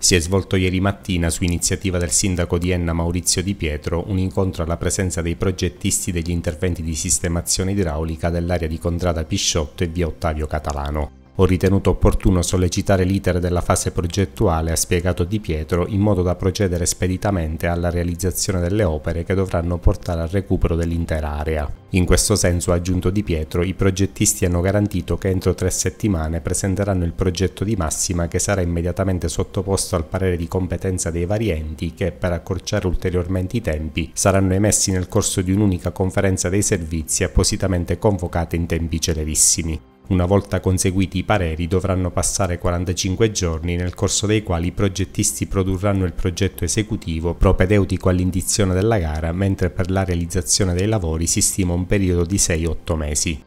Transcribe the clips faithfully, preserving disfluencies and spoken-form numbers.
Si è svolto ieri mattina, su iniziativa del sindaco di Enna Maurizio Di Pietro, un incontro alla presenza dei progettisti degli interventi di sistemazione idraulica dell'area di Contrada Pisciotto e via Ottavio Catalano. Ho ritenuto opportuno sollecitare l'iter della fase progettuale, ha spiegato Di Pietro, in modo da procedere speditamente alla realizzazione delle opere che dovranno portare al recupero dell'intera area. In questo senso, ha aggiunto Di Pietro, i progettisti hanno garantito che entro tre settimane presenteranno il progetto di massima che sarà immediatamente sottoposto al parere di competenza dei vari enti che, per accorciare ulteriormente i tempi, saranno emessi nel corso di un'unica conferenza dei servizi appositamente convocata in tempi celerissimi. Una volta conseguiti i pareri dovranno passare quarantacinque giorni, nel corso dei quali i progettisti produrranno il progetto esecutivo propedeutico all'indizione della gara, mentre per la realizzazione dei lavori si stima un periodo di sei otto mesi.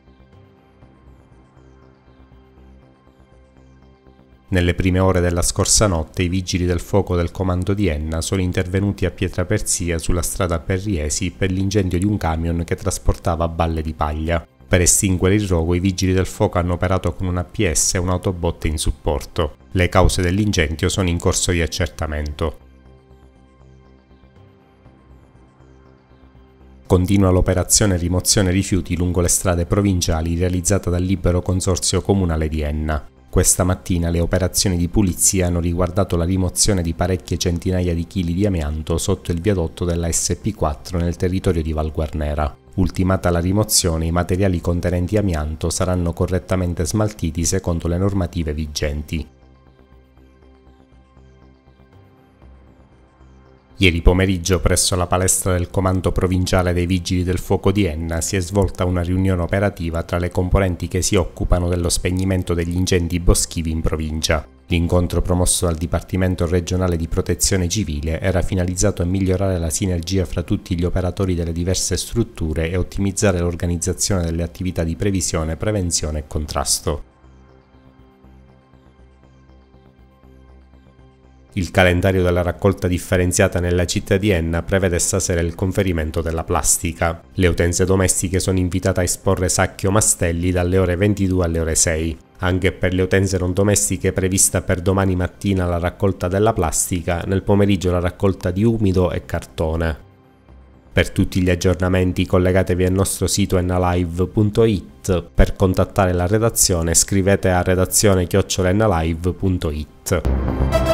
Nelle prime ore della scorsa notte i vigili del fuoco del comando di Enna sono intervenuti a Pietraperzia sulla strada Perriesi per l'incendio di un camion che trasportava balle di paglia. Per estinguere il rogo i vigili del fuoco hanno operato con un A P S e un'autobotte in supporto. Le cause dell'incendio sono in corso di accertamento. Continua l'operazione rimozione rifiuti lungo le strade provinciali realizzata dal Libero Consorzio Comunale di Enna. Questa mattina le operazioni di pulizia hanno riguardato la rimozione di parecchie centinaia di chili di amianto sotto il viadotto della S P quattro nel territorio di Val Guarnera. Ultimata la rimozione, i materiali contenenti amianto saranno correttamente smaltiti secondo le normative vigenti. Ieri pomeriggio, presso la palestra del Comando Provinciale dei Vigili del Fuoco di Enna, si è svolta una riunione operativa tra le componenti che si occupano dello spegnimento degli incendi boschivi in provincia. L'incontro promosso dal Dipartimento regionale di protezione civile era finalizzato a migliorare la sinergia fra tutti gli operatori delle diverse strutture e ottimizzare l'organizzazione delle attività di previsione, prevenzione e contrasto. Il calendario della raccolta differenziata nella città di Enna prevede stasera il conferimento della plastica. Le utenze domestiche sono invitate a esporre sacchi o mastelli dalle ore ventidue alle ore sei. Anche per le utenze non domestiche è prevista per domani mattina la raccolta della plastica, nel pomeriggio la raccolta di umido e cartone. Per tutti gli aggiornamenti collegatevi al nostro sito ennalive punto it. Per contattare la redazione scrivete a redazione chiocciola ennalive punto it.